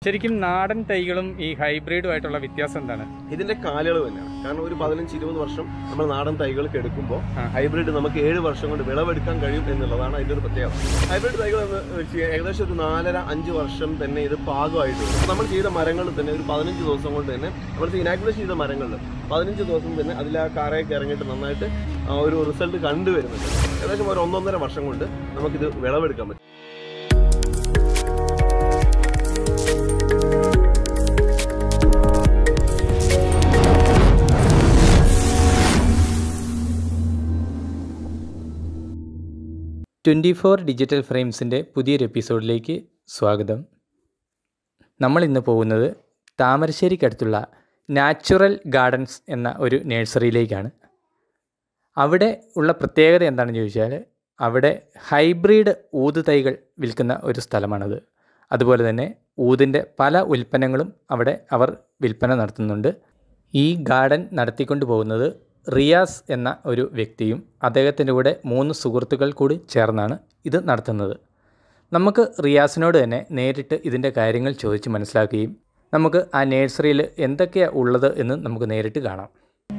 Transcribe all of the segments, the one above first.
ശരിക്കും നാടൻ തൈകളും ഈ ഹൈബ്രിഡുമായിട്ടുള്ള വ്യത്യാസം എന്താണ്? ഇതിന്റെ കാലയളവ് തന്നെയാണ്. കാരണം ഒരു 15-20 വർഷം നമ്മൾ നാടൻ തൈകൾക്ക് എടുക്കുമ്പോൾ ഹൈബ്രിഡ് നമുക്ക് 7 വർഷം കൊണ്ട് വിളവെടുക്കാൻ കഴിയും എന്നുള്ളതാണ് അതിന്റെ ഒരു പ്രത്യേകത. ഹൈബ്രിഡ് തൈകൾ എന്ന് വെച്ച് ഏകദേശം ഒരു 4.5 വർഷം തന്നെ ഇത് പാകമായിട്ട് വരും. നമ്മൾ ചെയ്ത മരങ്ങളിൽ തന്നെ ഒരു 15 ദിവസം കൊണ്ട് തന്നെ നമ്മൾ ഇനാക്കുലേറ്റ് ചെയ്ത മരങ്ങളിൽ 15 ദിവസം തന്നെ അതിൽ ആ കാറയൊക്കെ ഇറങ്ങിയിട്ട് നന്നായിട്ട് ഒരു റിസൾട്ട് കണ്ടുവരുന്നുണ്ട്. ഏകദേശം ഒരു 1.5 വർഷം കൊണ്ട് നമുക്കിത് വിളവെടുക്കാൻ പറ്റും. ഡിജിറ്റൽ ഫ്രെയിംസിൻ്റെ പുതിയൊരു എപ്പിസോഡിലേക്ക് സ്വാഗതം. നമ്മളിന്ന് പോകുന്നത് താമരശ്ശേരിക്കടുത്തുള്ള നാച്ചുറൽ ഗാർഡൻസ് എന്ന ഒരു നഴ്സറിയിലേക്കാണ്. അവിടെ ഉള്ള പ്രത്യേകത എന്താണെന്ന് ചോദിച്ചാൽ അവിടെ ഹൈബ്രിഡ് ഊത് തൈകൾ വിൽക്കുന്ന ഒരു സ്ഥലമാണത്. അതുപോലെ തന്നെ ഊതിൻ്റെ പല ഉൽപ്പന്നങ്ങളും അവിടെ അവർ വിൽപ്പന നടത്തുന്നുണ്ട്. ഈ ഗാർഡൻ നടത്തിക്കൊണ്ട് പോകുന്നത് റിയാസ് എന്ന ഒരു വ്യക്തിയും അദ്ദേഹത്തിൻ്റെ കൂടെ 3 സുഹൃത്തുക്കൾ കൂടി ചേർന്നാണ് ഇത് നടത്തുന്നത്. നമുക്ക് റിയാസിനോട് തന്നെ നേരിട്ട് ഇതിൻ്റെ കാര്യങ്ങൾ ചോദിച്ച് മനസ്സിലാക്കുകയും നമുക്ക് ആ നഴ്സറിയിൽ എന്തൊക്കെയാണ് ഉള്ളത് എന്ന് നമുക്ക് നേരിട്ട് കാണാം.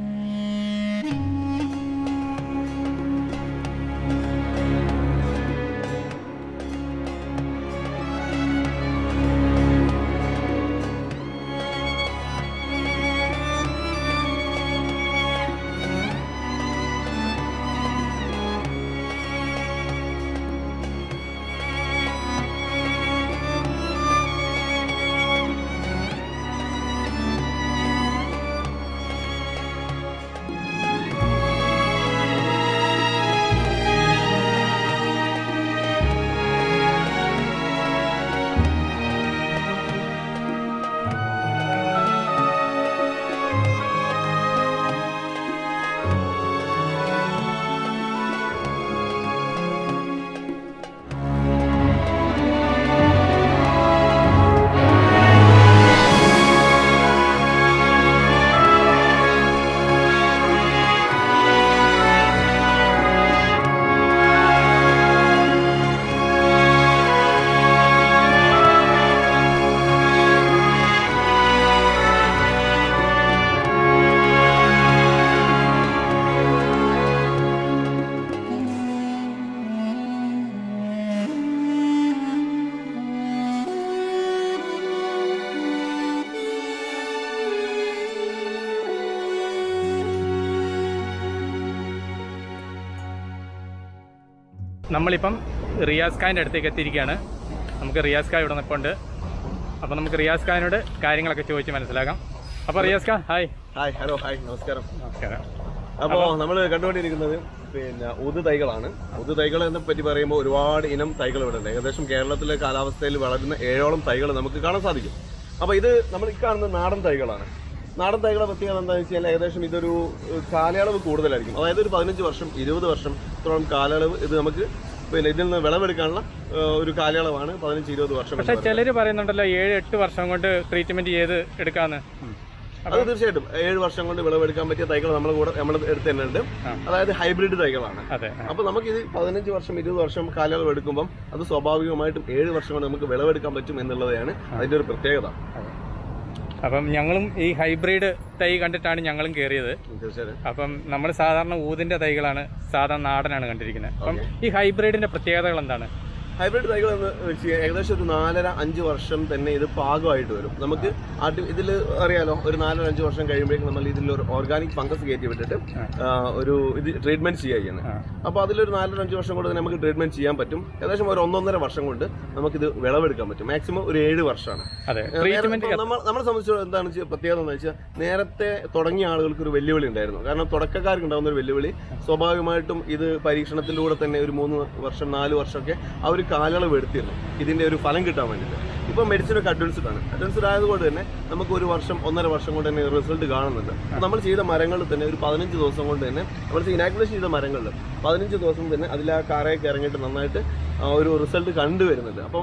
നമ്മളിപ്പം റിയാസ് ഖാൻ്റെ അടുത്തേക്ക് എത്തിയിരിക്കുകയാണ്. നമുക്ക് റിയാസ് ഖാൻ ഇവിടെ നിൽപ്പുണ്ട്. അപ്പോൾ നമുക്ക് റിയാസ് ഖാനോട് കാര്യങ്ങളൊക്കെ ചോദിച്ച് മനസ്സിലാക്കാം. അപ്പോൾ Riyas Khan, hi. Hi, hello, hi, നമസ്കാരം. നമസ്കാരം. അപ്പോൾ നമ്മൾ കണ്ടുകൊണ്ടിരിക്കുന്നത് ഊത് തൈകളാണ്. ഊത് തൈകൾ എന്നെ പറ്റി പറയുമ്പോൾ ഒരുപാട് ഇനം തൈകൾ ഇവിടെ ഉണ്ട്. ഏകദേശം കേരളത്തിലെ കാലാവസ്ഥയിൽ വളരുന്ന 7ഓളം തൈകൾ നമുക്ക് കാണാൻ സാധിക്കും. അപ്പോൾ ഇത് നമ്മൾ ഈ കാണുന്ന നാടൻ തൈകളാണ്. നാടൻ തൈകളെ പ്രത്യേകത എന്താണെന്ന് വെച്ചാൽ ഏകദേശം ഇതൊരു കാലയളവ് കൂടുതലായിരിക്കും. അതായത് ഒരു 15 വർഷം 20 വർഷത്തോളം കാലയളവ് ഇത് നമുക്ക് ഇതിൽ നിന്ന് വിളവെടുക്കാനുള്ള ഒരു കാലയളവാണ് 15-20 വർഷം. പക്ഷേ ചിലർ പറയുന്നുണ്ടല്ലോ 7-8 വർഷം കൊണ്ട് ട്രീറ്റ്മെന്റ് ചെയ്ത് എടുക്കാമെന്ന്. അത് തീർച്ചയായിട്ടും 7 വർഷം കൊണ്ട് വിളവെടുക്കാൻ പറ്റിയ തൈകൾ നമ്മുടെ അടുത്ത് തന്നെ ഉണ്ട്. അതായത് ഹൈബ്രിഡ് തൈകളാണ്. അപ്പൊ നമുക്ക് ഇത് 15 വർഷം 20 വർഷം കാലയളവ് എടുക്കുമ്പോൾ അത് സ്വാഭാവികമായിട്ടും 7 വർഷം കൊണ്ട് നമുക്ക് വിളവെടുക്കാൻ പറ്റും എന്നുള്ളതാണ് അതിന്റെ ഒരു പ്രത്യേകത. അപ്പം ഞങ്ങളും ഈ ഹൈബ്രിഡ് തൈ കണ്ടിട്ടാണ് ഞങ്ങളും കയറിയത്. അപ്പം നമ്മൾ സാധാരണ ഊതിന്റെ തൈകളാണ്, സാധാരണ നാടനാണ് കണ്ടിരിക്കുന്നത്. അപ്പം ഈ ഹൈബ്രിഡിന്റെ പ്രത്യേകതകൾ എന്താണ്? ഹൈബ്രിഡ് തൈകൾ എന്ന് വെച്ച് ഏകദേശം ഒരു 4.5 വർഷം തന്നെ ഇത് പാകമായിട്ട് വരും. നമുക്ക് ഇതിൽ അറിയാലോ, ഒരു 4-5 വർഷം കഴിയുമ്പോഴേക്കും നമ്മൾ ഇതിലൊരു ഓർഗാനിക് ഫംഗസ് കയറ്റി വിട്ടിട്ട് ഒരു ഇത് ട്രീറ്റ്മെന്റ് ചെയ്യുന്നത്. അപ്പോൾ അതിലൊരു 4-5 വർഷം കൊണ്ട് തന്നെ നമുക്ക് ട്രീറ്റ്മെന്റ് ചെയ്യാൻ പറ്റും. ഏകദേശം ഒരു 1.5 വർഷം കൊണ്ട് നമുക്കിത് വിളവെടുക്കാൻ പറ്റും. മാക്സിമം ഒരു 7 വർഷമാണ്. നമ്മളെ സംബന്ധിച്ച് എന്താണ് പ്രത്യേകത എന്ന് വെച്ചാൽ നേരത്തെ തുടങ്ങിയ ആളുകൾക്ക് ഒരു വെല്ലുവിളി ഉണ്ടായിരുന്നു. കാരണം തുടക്കക്കാർക്ക് ഉണ്ടാകുന്ന ഒരു വെല്ലുവിളി സ്വാഭാവികമായിട്ടും ഇത് പരീക്ഷണത്തിലൂടെ തന്നെ ഒരു 3 വർഷം 4 വർഷമൊക്കെ അവർ കാലയളവ് എടുത്തിരുന്നു ഇതിന്റെ ഒരു ഫലം കിട്ടാൻ വേണ്ടിയിട്ട്. ഇപ്പൊ മെഡിസിനൊക്കെ അഡ്വാൻസ്ഡ് ആയതുകൊണ്ട് തന്നെ നമുക്ക് 1 വർഷം 1.5 വർഷം കൊണ്ട് തന്നെ റിസൾട്ട് കാണുന്നുണ്ട്. നമ്മൾ ചെയ്ത മരങ്ങളിൽ തന്നെ ഒരു 15 ദിവസം കൊണ്ട് തന്നെ നമ്മൾ ഇനാക്കുലേറ്റ് ചെയ്ത മരങ്ങളിൽ 15 ദിവസം തന്നെ അതിൽ ആ കാറയൊക്കെ ഇറങ്ങിയിട്ട് നന്നായിട്ട് ഒരു റിസൾട്ട് കണ്ടുവരുന്നുണ്ട്. അപ്പം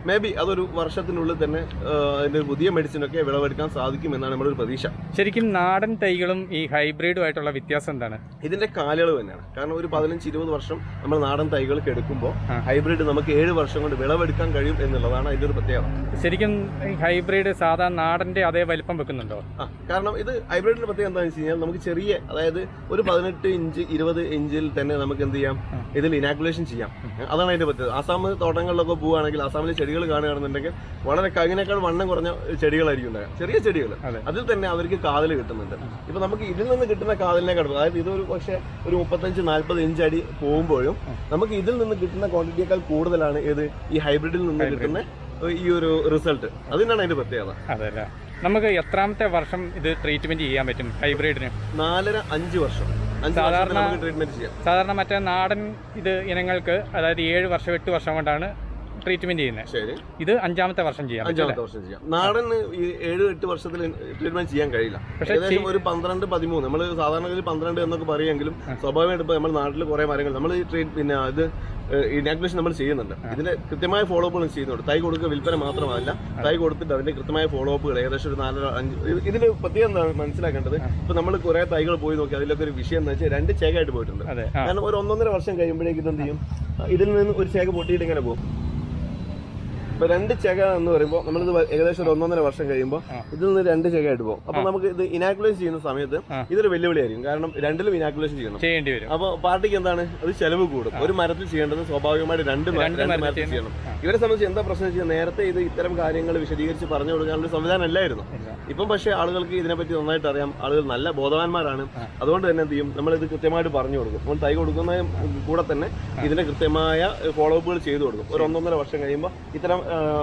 മേ ബി അതൊരു വർഷത്തിനുള്ളിൽ തന്നെ അതിന്റെ പുതിയ മെഡിസിനൊക്കെ വിളവെടുക്കാൻ സാധിക്കും എന്നാണ് നമ്മുടെ ഒരു പ്രതീക്ഷ. ശരിക്കും നാടൻ തൈകളും ഈ ഹൈബ്രിഡുമായിട്ടുള്ള വ്യത്യാസം എന്താണ്? ഇതിന്റെ കാലയളവ് തന്നെയാണ്. കാരണം ഒരു 15-20 വർഷം നമ്മൾ നാടൻ തൈകൾക്ക് എടുക്കുമ്പോൾ ഹൈബ്രിഡ് നമുക്ക് 7 വർഷം കൊണ്ട് വിളവെടുക്കാൻ കഴിയും എന്നുള്ളതാണ് അതിന്റെ ഒരു പ്രത്യേകത. ശരിക്കും ഹൈബ്രിഡ് സാധാരണ നാടന്റെ അതേ വലിപ്പം വെക്കുന്നുണ്ടോ? കാരണം ഇത് ഹൈബ്രിഡിന്റെ പ്രത്യേകത എന്താണെന്ന് വെച്ച് കഴിഞ്ഞാൽ നമുക്ക് ചെറിയ, അതായത് ഒരു 18 ഇഞ്ച് 20 ഇഞ്ചിൽ തന്നെ നമുക്ക് എന്ത് ചെയ്യാം, ഇതിൽ ഇനാക്കുലേഷൻ ചെയ്യാം. അതാണ് അതിന്റെ പ്രത്യേകത. ആസാം തോട്ടങ്ങളിലൊക്കെ പോവുകയാണെങ്കിൽ ആസാമിലെ ചെടികൾ കാണുകയാണെന്നുണ്ടെങ്കിൽ വളരെ അതിനേക്കാൾ വണ്ണം കുറഞ്ഞ ചെടികളായിരിക്കും ഉണ്ടാകുക, ചെറിയ ചെടികൾ. അതിൽ തന്നെ അവർക്ക് കാതൽ കിട്ടുന്നുണ്ട്. ഇപ്പൊ നമുക്ക് ഇതിൽ നിന്ന് കിട്ടുന്ന കാതലിനേക്കാൾ, അതായത് ഇതൊരു പക്ഷേ ഒരു 35-40 ഇഞ്ച് അടി പോകുമ്പോഴും നമുക്ക് ഇതിൽ നിന്ന് കിട്ടുന്ന ക്വാണ്ടിറ്റിയേക്കാൾ കൂടുതലാണ് ഏത് ഈ ഹൈബ്രിഡിൽ നിന്ന് കിട്ടുന്ന ഈ ഒരു റിസൾട്ട്. അതിനാണ് അതിന്റെ പ്രത്യേകത. അതല്ല, നമുക്ക് എത്രാമത്തെ വർഷം ഇത് ട്രീറ്റ്മെന്റ് ചെയ്യാൻ പറ്റും ഹൈബ്രിഡിന്? 4-5 വർഷം ട്രീറ്റ്മെന്റ് ചെയ്യാം. സാധാരണ മറ്റേ നാടൻ ഇത് ഇനങ്ങൾക്ക് അതായത് 7 വർഷം 8 വർഷം കൊണ്ടാണ് ട്രീറ്റ്മെന്റ് ചെയ്യുന്നത്. ശരി, ഇത് 5ാമത്തെ വർഷം ചെയ്യാം. 5ാമത്തെ വർഷം ചെയ്യാം. നാടൻ 7-8 വർഷത്തിൽ ട്രീറ്റ്മെന്റ് ചെയ്യാൻ കഴിയില്ല. ഏകദേശം ഒരു 12-13, നമ്മൾ സാധാരണ 12 എന്നൊക്കെ പറയുമെങ്കിലും സ്വാഭാവികമായിട്ട് ഇപ്പൊ നമ്മുടെ നാട്ടിൽ കുറെ മരങ്ങൾ നമ്മൾ പിന്നെ ഇത് ഇനാക്കുലേഷൻ നമ്മൾ ചെയ്യുന്നുണ്ട്. ഇതിന്റെ കൃത്യമായ ഫോളോ അപ്പുകൾ ചെയ്യുന്നുണ്ട്. തൈ കൊടുക്കുക വിൽപ്പന മാത്രമല്ല, തൈ കൊടുത്തിട്ട് അതിന്റെ കൃത്യമായ ഫോളോ അപ്പുകൾ ഏകദേശം ഒരു 4-5. ഇതിന്റെ പ്രത്യേകം എന്താണ് മനസ്സിലാക്കേണ്ടത്, ഇപ്പൊ നമ്മൾ കുറെ തൈകൾ പോയി നോക്കി, അതിലൊക്കെ ഒരു വിഷയം എന്ന് വെച്ചാൽ 2 ചേകായിട്ട് പോയിട്ടുണ്ട്. കാരണം ഒരു 1-1.5 വർഷം കഴിയുമ്പോഴേക്കും ഇതെന്ത് ചെയ്യും, ഇതിൽ നിന്ന് ഒരു ചേക പൊട്ടിയിട്ട് ഇങ്ങനെ പോകും. ഇപ്പൊ 2 ചെക എന്ന് പറയുമ്പോൾ നമ്മളിത് ഏകദേശം ഒരു 1-1.5 വർഷം കഴിയുമ്പോൾ ഇതിൽ നിന്ന് 2 ചെകയായിട്ട് പോകും. അപ്പൊ നമുക്ക് ഇത് ഇനാക്കുലേഷൻ ചെയ്യുന്ന സമയത്ത് ഇതൊരു വെല്ലുവിളിയായിരിക്കും. കാരണം 2ലും ഇനാക്കുലേഷൻ ചെയ്യേണ്ടി വരും. അപ്പൊ പാർട്ടിക്ക് എന്താണ്, അത് ചെലവ് കൂടും. ഒരു മരത്തിൽ ചെയ്യേണ്ടത് സ്വാഭാവികമായിട്ട് 2 മരത്തിൽ ചെയ്യണം. ഇവരെ സംബന്ധിച്ച് എന്താ പ്രശ്നം വെച്ചാൽ നേരത്തെ ഇത് ഇത്തരം കാര്യങ്ങൾ വിശദീകരിച്ച് പറഞ്ഞു കൊടുക്കാനുള്ള സംവിധാനം അല്ലായിരുന്നു. ഇപ്പം പക്ഷേ ആളുകൾക്ക് ഇതിനെപ്പറ്റി നന്നായിട്ട് അറിയാം. ആളുകൾ നല്ല ബോധവാന്മാരാണ്. അതുകൊണ്ട് തന്നെ എന്ത് ചെയ്യും, നമ്മളിത് കൃത്യമായിട്ട് പറഞ്ഞു കൊടുക്കും. നമ്മൾ തൈ കൊടുക്കുന്ന കൂടെ തന്നെ ഇതിന്റെ കൃത്യമായ ഫോളോ അപ്പുകൾ ചെയ്തു കൊടുക്കും. ഒരു 1-1.5 വർഷം കഴിയുമ്പോൾ ഇത്തരം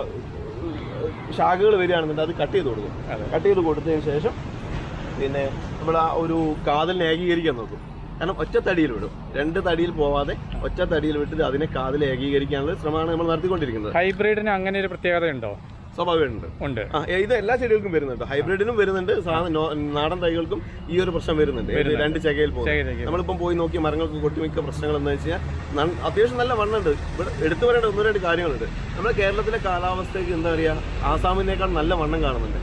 ശാഖകൾ വരികയാണെന്നുണ്ടെങ്കിൽ അത് കട്ട് ചെയ്ത് കൊടുക്കും. കട്ട് ചെയ്ത് കൊടുത്തതിന് ശേഷം പിന്നെ നമ്മൾ ആ ഒരു കാതലിനെ ഏകീകരിക്കാൻ നോക്കും. കാരണം ഒറ്റ തടിയിൽ വിടും, 2 തടിയിൽ പോവാതെ ഒറ്റ തടിയിൽ വിട്ടിട്ട് അതിനെ കാതിൽ ഏകീകരിക്കാനുള്ള ശ്രമമാണ് നമ്മൾ നടത്തിക്കൊണ്ടിരിക്കുന്നത്. ഹൈബ്രിഡിന് അങ്ങനെ ഒരു പ്രത്യേകത ഉണ്ടോ? സ്വാഭാവികമുണ്ട്. ഇത് എല്ലാ ചെടികൾക്കും വരുന്നുണ്ട്, ഹൈബ്രിഡിനും വരുന്നുണ്ട്, നാടൻ തൈകൾക്കും ഈ ഒരു പ്രശ്നം വരുന്നുണ്ട്. 2 ചെകയിൽ പോകും. നമ്മളിപ്പം പോയി നോക്കിയ മരങ്ങൾക്ക് ഒട്ടുമിക്ക പ്രശ്നങ്ങൾ എന്ന് വെച്ചാൽ അത്യാവശ്യം നല്ല മണ്ണുണ്ട്. ഇവിടെ എടുത്തു പറയേണ്ട 1-2 കാര്യങ്ങളുണ്ട്. നമ്മുടെ കേരളത്തിലെ കാലാവസ്ഥയ്ക്ക് എന്താ പറയുക, ആസാമിനേക്കാൾ നല്ല വണ്ണം കാണുന്നുണ്ട്.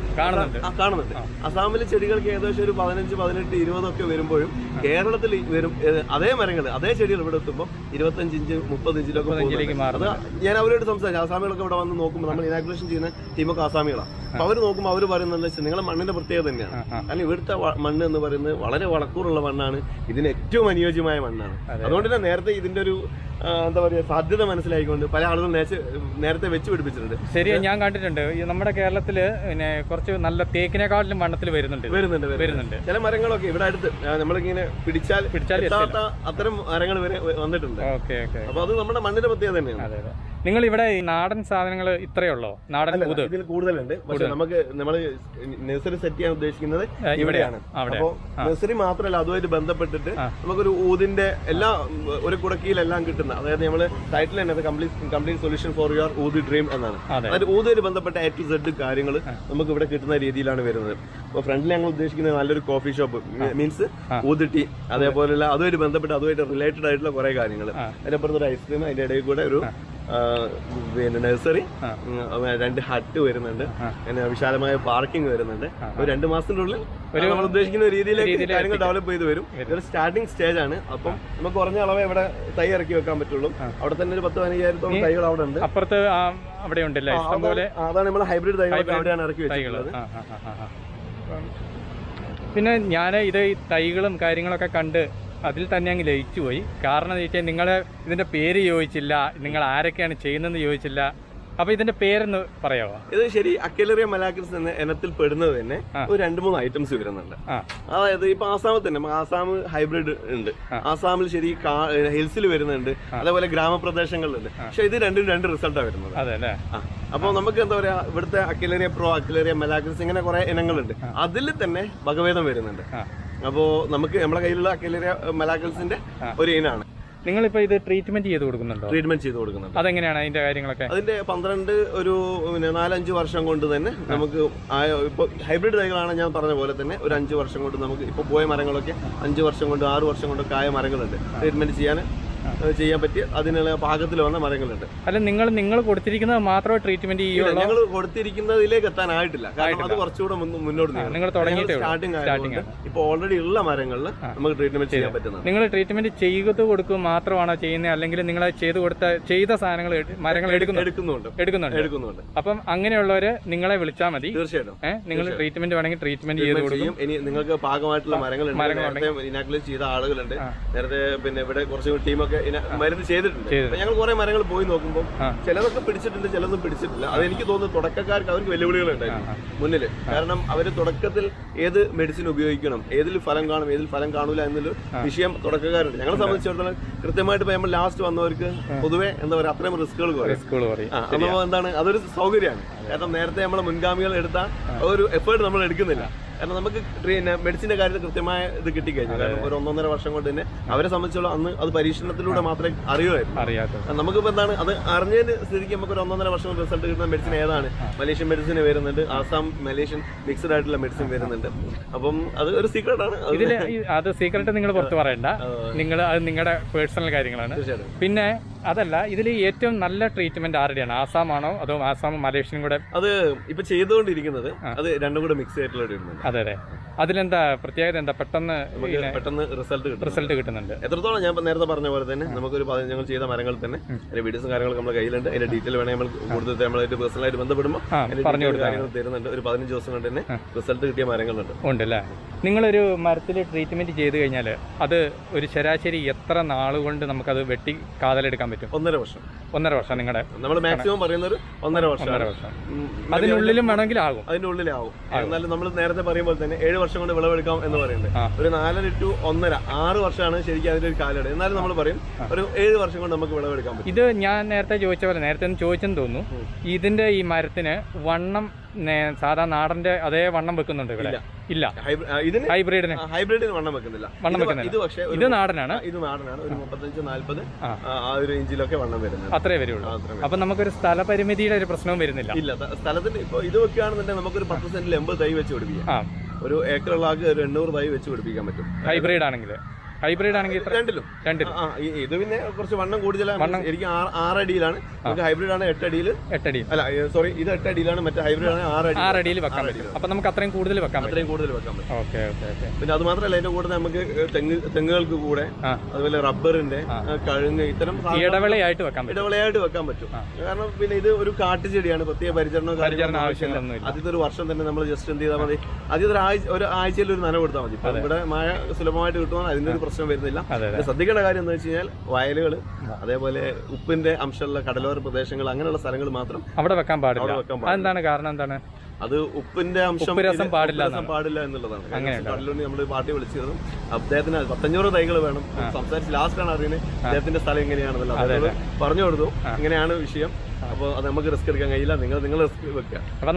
അസാമിലെ ചെടികൾക്ക് ഏകദേശം ഒരു 15, 18, 20 ഒക്കെ വരുമ്പോഴും കേരളത്തിൽ വരും അതേ മരങ്ങൾ അതേ ചെടികൾ ഇവിടെ എത്തുമ്പോൾ 25 ഇഞ്ച് 30 ഇഞ്ചിലൊക്കെ അത് ഞാൻ അവരോട് സംസാരിച്ചു. ആസാമികളൊക്കെ ഇവിടെ വന്ന് നോക്കുമ്പോൾ നമ്മൾ ഇനാക്കുലേഷൻ ചെയ്യുന്ന ടീമൊക്കെ ആസാമികളാണ്. അപ്പൊ അവർ നോക്കുമ്പോൾ അവർ പറയുന്നത് വെച്ചാൽ നിങ്ങളെ മണ്ണിന്റെ പ്രത്യേകത തന്നെയാണ്. കാരണം ഇവിടുത്തെ മണ്ണ് എന്ന് പറയുന്നത് വളരെ വളക്കൂറുള്ള മണ്ണാണ്, ഇതിന് ഏറ്റവും അനുയോജ്യമായ മണ്ണാണ്. അതുകൊണ്ട് തന്നെ നേരത്തെ ഇതിന്റെ ഒരു എന്താ പറയുക സാധ്യത മനസ്സിലായിക്കൊണ്ട് പല ആളുകൾ നേരത്തെ വെച്ച് പിടിപ്പിച്ചിട്ടുണ്ട്. ശരി, ഞാൻ കണ്ടിട്ടുണ്ട് നമ്മുടെ കേരളത്തില് പിന്നെ കുറച്ച് നല്ല തേക്കിനെക്കാട്ടിലും വണ്ണത്തിൽ വരുന്നുണ്ട് ചില മരങ്ങളൊക്കെ ഇവിടെ അടുത്ത് നമ്മളിങ്ങനെ പിടിച്ചാൽ അത്തരം മരങ്ങൾ വരെ വന്നിട്ടുണ്ട്. അപ്പൊ അത് നമ്മുടെ മണ്ണിന്റെ പ്രത്യേകത തന്നെയാണ്. നിങ്ങൾ ഇവിടെ നാടൻ സാധനങ്ങൾ ഇത്രയേ ഉള്ളോ? നാടൻ ഇതിൽ കൂടുതലുണ്ട്. പക്ഷെ നമുക്ക് നമ്മൾ നഴ്സറി സെറ്റ് ചെയ്യാൻ ഉദ്ദേശിക്കുന്നത് ഇവിടെയാണ്. അപ്പൊ നഴ്സറി മാത്രമല്ല, അതുമായിട്ട് ബന്ധപ്പെട്ടിട്ട് നമുക്കൊരു ഊതിന്റെ എല്ലാ ഒരു കുടക്കിയിലെല്ലാം കിട്ടുന്ന, അതായത് നമ്മള് ടൈറ്റിൽ തന്നെ complete solution for your youth dream എന്നാണ്. അതായത് ഊതുമായിട്ട് ബന്ധപ്പെട്ട A to Z കാര്യങ്ങൾ നമുക്ക് ഇവിടെ കിട്ടുന്ന രീതിയിലാണ് വരുന്നത്. അപ്പൊ ഫ്രണ്ടിൽ ഞങ്ങൾ ഉദ്ദേശിക്കുന്നത് നല്ലൊരു coffee shop, means youth tea, അതേപോലെയുള്ള അതുമായിട്ട് ബന്ധപ്പെട്ട് അതുമായിട്ട് റിലേറ്റഡ് ആയിട്ടുള്ള കുറെ കാര്യങ്ങൾ. അതിനപ്പുറത്ത് ഒരു ഐസ്ക്രീം, അതിന്റെ ഇടയിൽ കൂടെ ഒരു പിന്നെ നഴ്സറി, 2 ഹട്ട് വരുന്നുണ്ട്, പിന്നെ വിശാലമായ പാർക്കിംഗ് വരുന്നുണ്ട്. ഒരു 2 മാസത്തിനുള്ളിൽ നമ്മൾ ഉദ്ദേശിക്കുന്ന രീതിയിലേക്ക് കാര്യങ്ങൾ ഡെവലപ്പ് ചെയ്ത് വരും. ഇതൊരു സ്റ്റാർട്ടിംഗ് സ്റ്റേജ് ആണ്. അപ്പം നമുക്ക് കുറഞ്ഞ അളവേ ഇവിടെ തൈ ഇറക്കി വെക്കാൻ പറ്റുള്ളൂ. അവിടെ തന്നെ ഒരു 10-15,000 തൈകൾ അവിടെ ഉണ്ട്. അപ്പുറത്ത് അവിടെ ഉണ്ടല്ലേ ഇഷ്ടംപോലെ. അതാണ് നമ്മൾ ഹൈബ്രിഡ് തൈകൾ അവിടെയാണ് ഇറക്കി വെച്ചിട്ടുള്ളത്. പിന്നെ ഞാൻ ഇത് തൈകളും കാര്യങ്ങളൊക്കെ കണ്ട് അതിൽ തന്നെ അങ്ങ് ലയിച്ചു പോയി. കാരണം എന്ന് വെച്ചാൽ നിങ്ങൾ ഇതിന്റെ പേര് ചോദിച്ചില്ല, നിങ്ങൾ ആരൊക്കെയാണ് ചെയ്യുന്നതെന്ന് ചോദിച്ചില്ല. അപ്പൊ ഇതിന്റെ പേരെന്ന് പറയാമോ? ഇത് ശരി, അക്കലേറിയ മലാക്രിസ് എന്ന ഇനത്തിൽ പെടുന്നത് തന്നെ ഒരു 2-3 ഐറ്റംസ് വരുന്നുണ്ട്. അതായത് ഇപ്പൊ ആസാമിൽ തന്നെ ആസാം ഹൈബ്രിഡ് ഉണ്ട്, ആസാമിൽ ശരി ഹിൽസിൽ വരുന്നുണ്ട്, അതേപോലെ ഗ്രാമപ്രദേശങ്ങളിലുണ്ട്. പക്ഷെ ഇത് 2 റിസൾട്ടാണ് വരുന്നത്. അതെ. അപ്പൊ നമുക്ക് എന്താ പറയാ, ഇവിടുത്തെ അക്കലേറിയ പ്രോ, അക്കലേറിയ മലാക്രിസ് ഇങ്ങനെ കുറെ ഇനങ്ങളുണ്ട്. അതിൽ തന്നെ വകഭേദം വരുന്നുണ്ട്. അപ്പോ നമുക്ക് നമ്മുടെ കയ്യിലുള്ള അക്കലേറിയ മലാക്രിസിന്റെ ഒരു ഇനാണ്. നിങ്ങളിപ്പോ ഇത് ട്രീറ്റ്മെന്റ് ചെയ്ത് കൊടുക്കുന്നുണ്ടോ? ട്രീറ്റ്മെന്റ് ചെയ്ത് കൊടുക്കുന്നുണ്ട്. അതെങ്ങനെയാണ് അതിന്റെ കാര്യങ്ങളൊക്കെ? അതിന്റെ 12 ഒരു 4-5 വർഷം കൊണ്ട് തന്നെ നമുക്ക് ഇപ്പൊ ഹൈബ്രിഡ് തൈകളാണ് ഞാൻ പറഞ്ഞ പോലെ തന്നെ ഒരു 5 വർഷം കൊണ്ട് നമുക്ക് ഇപ്പൊ പോയ മരങ്ങളൊക്കെ 5 വർഷം കൊണ്ട് 6 വർഷം കൊണ്ടൊക്കെ ആയ മരങ്ങളുണ്ട്. ട്രീറ്റ്മെന്റ് ചെയ്യാൻ ചെയ്യാൻ പറ്റിയ അതിനുള്ള പാകത്തിൽ വന്ന മരങ്ങളുണ്ട്. അല്ല, നിങ്ങൾ കൊടുത്തിരിക്കുന്നത് മാത്രമേ ട്രീറ്റ്മെന്റ് ചെയ്യുള്ളൂ? ഞങ്ങൾ കൊടുത്തിരിക്കുന്നതിലേക്ക് എത്താനായിട്ടില്ല, കാരണം അത് കുറച്ചുകൂടെ മുന്നോട്ട് നിങ്ങൾ തുടങ്ങിയിട്ടേ സ്റ്റാർട്ടിംഗ് ആയതുകൊണ്ട് ഇപ്പൊ ഓൾറെഡി ഉള്ള മരങ്ങളിൽ നമുക്ക് ട്രീറ്റ്മെന്റ് ചെയ്യാൻ പറ്റുന്നത്. നിങ്ങൾ ട്രീറ്റ്മെന്റ് ചെയ്ത് കൊടുക്കുക മാത്രമാണോ ചെയ്യുന്നത്, അല്ലെങ്കിൽ നിങ്ങൾ ചെയ്ത സാധനങ്ങൾ മരങ്ങൾ എടുക്കുന്നുണ്ട്? അപ്പം അങ്ങനെയുള്ളവര് നിങ്ങളെ വിളിച്ചാൽ മതി. തീർച്ചയായിട്ടും നിങ്ങൾ ട്രീറ്റ്മെന്റ് വേണമെങ്കിൽ ട്രീറ്റ്മെന്റ് ചെയ്ത് കൊടുക്കും. ഇനി നിങ്ങൾക്ക് പാകമായിട്ടുള്ള മരങ്ങളുണ്ട്, ഇനാക്കുലേറ്റ് ചെയ്ത ആളുകളുണ്ട്. നേരത്തെ പിന്നെ ഇവിടെ കുറച്ച് ടീമൊക്കെ മരുന്ന് ചെയ്തിട്ടുണ്ട്. ഞങ്ങൾ കുറെ മരങ്ങൾ പോയി നോക്കുമ്പോൾ ചിലതൊക്കെ പിടിച്ചിട്ടുണ്ട്, ചിലതൊന്നും പിടിച്ചിട്ടില്ല. അത് എനിക്ക് തോന്നുന്നു തുടക്കക്കാർക്ക് അവർക്ക് വെല്ലുവിളികളുണ്ടായിരുന്നു മുന്നിൽ. കാരണം അവർ തുടക്കത്തിൽ ഏത് മെഡിസിൻ ഉപയോഗിക്കണം, ഏതിൽ ഫലം കാണും, ഏതിൽ ഫലം കാണൂല എന്നൊരു വിഷയം തുടക്കക്കാരുണ്ട്. ഞങ്ങളെ സംബന്ധിച്ചിടത്തോളം കൃത്യമായിട്ട് നമ്മൾ ലാസ്റ്റ് വന്നവർക്ക് പൊതുവെ എന്താ പറയുക അത്രയും റിസ്കുകൾ അപ്പോൾ എന്താണ് അതൊരു സൗകര്യമാണ്. കാരണം നേരത്തെ നമ്മളെ മുൻഗാമികൾ എടുത്ത ഒരു എഫേർട്ട് നമ്മൾ എടുക്കുന്നില്ല. കാരണം നമുക്ക് മെഡിസിന്റെ കാര്യത്തിൽ കൃത്യമായ ഇത് കിട്ടിക്കഴിഞ്ഞു. കാരണം ഒരു 1.5 വർഷം കൊണ്ട് തന്നെ അവരെ സംബന്ധിച്ചോളം അന്ന് അത് പരീക്ഷണത്തിലൂടെ മാത്രമേ അറിയുമായിരുന്നു. നമുക്കിപ്പോൾ എന്താണ് അത് അറിഞ്ഞതിന് സ്ഥിതിക്ക് നമുക്ക് ഒരു 1.5 വർഷം കൊണ്ട് റിസൾട്ട് കിട്ടുന്ന മെഡിസിൻ ഏതാണ്? മലേഷ്യൻ മെഡിസിൻ വരുന്നുണ്ട്, ആസാം മലേഷ്യൻ മിക്സ്ഡ് ആയിട്ടുള്ള മെഡിസിൻ വരുന്നുണ്ട്. അപ്പം അത് ഒരു സീക്രട്ട് ആണ്. അത് സീക്രട്ട് നിങ്ങൾ പുറത്ത് പറയണ്ട, അത് നിങ്ങളുടെ പേഴ്സണൽ കാര്യങ്ങളാണ്. പിന്നെ അതല്ല, ഇതിൽ ഏറ്റവും നല്ല ട്രീറ്റ്മെന്റ് ആരുടെയാണ്? ആസാമാണോ അതോ ആസാമും മലേഷ്യനും കൂടെ? അത് ഇപ്പൊ ചെയ്തുകൊണ്ടിരിക്കുന്നത് അത് രണ്ടും കൂടെ മിക്സ് ആയിട്ടുള്ള വരുന്നുണ്ട്. അതെ. അതിലെന്താ പ്രത്യേകത? എന്താ പെട്ടെന്ന് റിസൾട്ട് കിട്ടുന്നുണ്ട്? എത്രത്തോളം ഞാൻ നേരത്തെ പറഞ്ഞ പോലെ തന്നെ നമുക്കൊരു ഞങ്ങൾ ചെയ്ത മരങ്ങൾ തന്നെ അതിന്റെ വീഡിയോസും കാര്യങ്ങളൊക്കെ നമ്മുടെ കയ്യിലുണ്ട്. അതിന്റെ ഡീറ്റെയിൽ വേണമെങ്കിൽ നമ്മൾ കൂടുതൽ നമ്മളായിട്ട് പേഴ്സണലായിട്ട് ബന്ധപ്പെടുമ്പോൾ കാര്യങ്ങൾ തരുന്നുണ്ട്. ഒരു 15 ദിവസം കൊണ്ട് തന്നെ റിസൾട്ട് കിട്ടിയ മരങ്ങളുണ്ട്. ഉണ്ടല്ലേ? നിങ്ങളൊരു മരത്തിൽ ട്രീറ്റ്മെന്റ് ചെയ്ത് കഴിഞ്ഞാൽ അത് ഒരു ശരാശരി എത്ര നാളുകൊണ്ട് നമുക്കത് വെട്ടി കാതലെടുക്കാൻ പറ്റും? 1.5 വർഷം. 1.5 വർഷം നിങ്ങളുടെ നമ്മൾ മാക്സിമം പറയുന്ന ഒരു 1.5 വർഷം. അതിനുള്ളിലും വേണമെങ്കിൽ ആകും. അതിന്റെ ഉള്ളിലാവും. എന്നാലും നമ്മൾ നേരത്തെ പറയുമ്പോൾ തന്നെ 7 വർഷം കൊണ്ട് വിളവെടുക്കാം എന്ന് പറയുന്നത്. ഒരു 4 to 1.5 6 വർഷമാണ് ശരിക്കും അതിന്റെ ഒരു കാലയളവ്. എന്നാലും നമ്മൾ പറയും ഒരു 7 വർഷം കൊണ്ട് നമുക്ക് വിളവെടുക്കാൻ പറ്റും. ഇത് ഞാൻ നേരത്തെ ചോദിച്ച പോലെ, നേരത്തെ ചോദിച്ചെന്ന് തോന്നുന്നു, ഇതിന്റെ ഈ മരത്തിന് വണ്ണം സാധാ നാടന്റെ അതേ വണ്ണം വെക്കുന്നുണ്ട് ഇവിടെ? ഇല്ല, ഹൈബ്രിഡിന് വണ്ണം വെക്കുന്നില്ല. ഇത് നാടനാണ്. ഇത് നാടനാണ്. ഒരു 35-40 ആ ഒരു ഇഞ്ചിലൊക്കെ വണ്ണം വരുന്നത്. അത്രേ വരുള്ളൂ. അപ്പൊ നമുക്കൊരു സ്ഥല പരിമിതിയുടെ ഒരു പ്രശ്നവും വരുന്നില്ല. ഇല്ല, സ്ഥലത്തിന് ഇപ്പൊ ഇത് വെക്കുകയാണെന്നുണ്ടെങ്കിൽ നമുക്കൊരു 10 സെന്റിൽ 80 തൈ വെച്ച് പിടിപ്പിക്കാം. ഒരു ഏക്കറുള്ള ആൾക്ക് ഒരു 800 തൈ വെച്ച് പിടിപ്പിക്കാൻ പറ്റും. ഹൈബ്രിഡ് ആണെങ്കിൽ രണ്ടിലും. ഇത് പിന്നെ കുറച്ച് വണ്ണം കൂടുതലാണ്. എനിക്ക് 6 അടിയിലാണ്. നമുക്ക് ഹൈബ്രിഡ് ആണ് 8 അടിയിൽ. അല്ല സോറി, ഇത് 8 അടിയിലാണ്. മറ്റേ ഹൈബ്രിഡ് ആണ് 6 അടിയിൽ വെക്കാൻ പറ്റും. അപ്പൊ നമുക്ക് അത്രയും കൂടുതൽ വെക്കാൻ പറ്റും. പിന്നെ അത് മാത്രമല്ല, അതിന്റെ കൂടെ നമുക്ക് തെങ്ങുകൾക്ക് കൂടെ അതുപോലെ റബ്ബറിന്റെ കഴുങ്ങ് ഇത്തരം ഇടവേളയായിട്ട് വെക്കാൻ പറ്റും. കാരണം പിന്നെ ഇത് ഒരു കാട്ടുചെടിയാണ്. പ്രത്യേക പരിചരണോ കാര്യങ്ങളോ ആവശ്യമില്ല. ആദ്യത്തെ ഒരു വർഷം തന്നെ നമ്മൾ ജസ്റ്റ് എന്ത് ചെയ്താൽ മതി, ആദ്യത്തെ ഒരു ആഴ്ചയിൽ ഒരു നനവ് കൊടുത്താൽ മതി. ഇവിടെ മഴ സുലഭമായിട്ട് കിട്ടുമ്പോൾ അതിന്റെ ഒരു പ്രശ്നം വരുന്നില്ല. ശ്രദ്ധിക്കേണ്ട കാര്യം എന്ന് വെച്ച് കഴിഞ്ഞാൽ വയലുകൾ, അതേപോലെ ഉപ്പിന്റെ അംശമുള്ള കടലോര പ്രദേശങ്ങൾ, അങ്ങനെയുള്ള സ്ഥലങ്ങൾ മാത്രം അവിടെ വെക്കാൻ പാടില്ല. എന്താണ് കാരണം? എന്താണ് അത്? ഉപ്പിന്റെ അംശം പാടില്ല എന്നുള്ളതാണ്. കടലുണ്ണി നമ്മൾ പാർട്ടി വിളിച്ചിരുന്നു. അദ്ദേഹത്തിന് 1500 തൈകൾ വേണം. സംസാരിച്ച് ലാസ്റ്റാണ് അറിയുന്നത് അദ്ദേഹത്തിന്റെ സ്ഥലം എങ്ങനെയാണെന്നല്ലോ. അതേപോലെ പറഞ്ഞു കൊടുത്തു, ഇങ്ങനെയാണ് വിഷയം. അപ്പോൾ അത് നമുക്ക് റിസ്ക് എടുക്കാൻ കഴിയില്ല, നിങ്ങൾ റിസ്ക് വെക്കുക.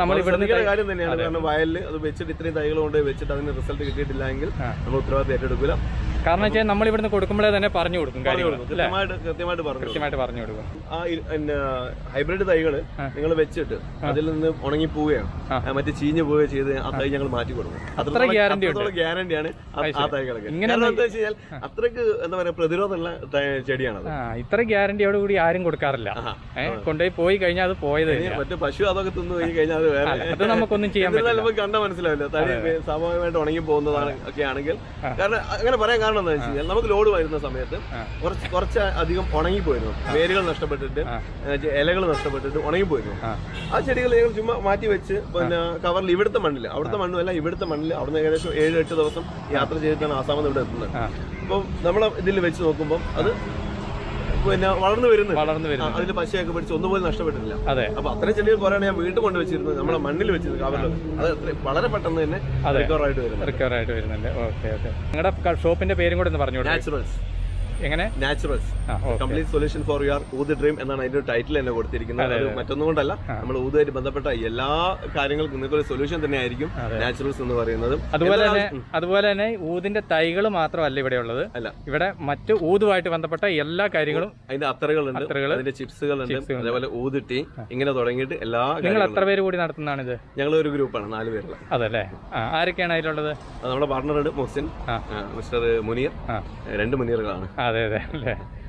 കാര്യം തന്നെയാണ്. കാരണം വയലിൽ അത് വെച്ചിട്ട് ഇത്രയും തൈകൾ കൊണ്ട് വെച്ചിട്ട് അതിന് റിസൾട്ട് കിട്ടിയിട്ടില്ല എങ്കിൽ നമ്മൾ ഉത്തരവാദിത്തം ഏറ്റെടുക്കില്ല. കാരണം വെച്ചാൽ നമ്മൾ ഇവിടുന്ന് കൊടുക്കുമ്പോഴേ തന്നെ പറഞ്ഞു കൊടുക്കും, കൃത്യമായിട്ട് പറഞ്ഞു കൊടുക്കും. ആ ഹൈബ്രിഡ് തൈകൾ നിങ്ങൾ വെച്ചിട്ട് അതിൽ നിന്ന് ഉണങ്ങി പോവുകയോ മറ്റേ ചീഞ്ഞു പോവുകയോ ചെയ്ത് ആ തൈ ഞങ്ങൾ മാറ്റി കൊടുക്കും. അത്രത്തോളം ഗ്യാരണ്ടിയാണ് ആ തൈകളൊക്കെ. എന്താ വെച്ച് കഴിഞ്ഞാൽ അത്രയ്ക്ക് എന്താ പറയാ പ്രതിരോധമുള്ള ചെടിയാണത്. ഇത്ര ഗ്യാരണ്ടിയോട് കൂടി ആരും കൊടുക്കാറില്ല. കൊണ്ടുപോയി പോയി കഴിഞ്ഞാൽ അത് പോയത് മറ്റേ പശു അതൊക്കെ തിന്നു പോയി കഴിഞ്ഞാൽ അത് വേറെ, അത് നമുക്കൊന്നും ചെയ്യാൻ പറ്റില്ല. നമുക്ക് കണ്ടാൽ മനസ്സിലാവില്ല. തടി സ്വാഭാവികമായിട്ട് ഉണങ്ങി പോകുന്നതാണ് ഒക്കെ ആണെങ്കിൽ. കാരണം അങ്ങനെ പറയാൻ കാരണം എന്താ വെച്ച് കഴിഞ്ഞാൽ നമുക്ക് ലോഡ് വരുന്ന സമയത്ത് കുറച്ച് അധികം ഉണങ്ങിപ്പോയിരുന്നു. വേരുകൾ നഷ്ടപ്പെട്ടിട്ട് ഇലകൾ നഷ്ടപ്പെട്ടിട്ട് ഉണങ്ങിപ്പോയിരുന്നു. ആ ചെടികൾ ഞങ്ങൾ ചുമ്മാ മാറ്റി വെച്ച് പിന്നെ കവറിൽ ഇവിടുത്തെ മണ്ണിൽ, അവിടുത്തെ മണ്ണുമല്ല ഇവിടുത്തെ മണ്ണിൽ അവിടുന്ന് ഏകദേശം 7-8 ദിവസം യാത്ര ചെയ്തിട്ടാണ് ആസാമിൽ ഇവിടെ എത്തുന്നത്. അപ്പം നമ്മൾ ഇതിൽ വെച്ച് നോക്കുമ്പോൾ അത് പിന്നെ വളർന്നു വരുന്നു. അതിന്റെ പശയൊക്കെ പിടിച്ച് ഒന്നുപോലും നഷ്ടപ്പെട്ടിട്ടില്ല. അപ്പൊ അത്രയും ചെടികൾ കുറയാണ് ഞാൻ വീട്ടിൽ കൊണ്ട് വെച്ചിരുന്നത്, നമ്മളെ മണ്ണിൽ വെച്ചിരുന്നത് കവറിൽ. അത് വളരെ പെട്ടെന്ന് തന്നെ റിക്കവർ ആയിട്ട് വരുന്നുണ്ട്. നിങ്ങളുടെ ഷോപ്പിന്റെ പേരും കൂടെ ഒന്ന് പറഞ്ഞു. നാച്ചുറൽസ്. എങ്ങനെ? Naturals complete solution for your youth dream എന്നാണ് അതിന്റെ ടൈറ്റിൽ തന്നെ കൊടുത്തിരിക്കുന്നത്. അത് മറ്റൊന്നും കൊണ്ടല്ല, നമ്മൾ ഊതുമായിട്ട് ബന്ധപ്പെട്ട എല്ലാ കാര്യങ്ങൾക്കും നിങ്ങൾക്ക് ഒരു സൊല്യൂഷൻ തന്നെ ആയിരിക്കും നാച്ചുറൽസ് എന്ന് പറയുന്നത്. അതുപോലെ തന്നെ ഊതിന്റെ തൈകൾ മാത്രമല്ല ഇവിടെ ഉള്ളത്, ഇവിടെ മറ്റു ഊതുമായിട്ട് ബന്ധപ്പെട്ട എല്ലാ കാര്യങ്ങളും, അതിന്റെ അത്തറുകളുണ്ട്, അതിന്റെ ചിപ്സുകളുണ്ട്, അതേപോലെ ഊത് ടീ, ഇങ്ങനെ തുടങ്ങിയിട്ട് എല്ലാ. നിങ്ങൾ എത്ര പേര് കൂടി നടത്തുന്നതാണ് ഇത്? ഞങ്ങൾ ഒരു ഗ്രൂപ്പാണ്, 4 പേരുള്ള. അതല്ലേ? ആരൊക്കെയാണ് അതിലുള്ളത്? നമ്മുടെ പാർട്ണറുണ്ട് മുഹ്സിൻ, മിസ്റ്റർ മുനീർ, 2 മുനീറുകളാണ്. അതെ അല്ലേ?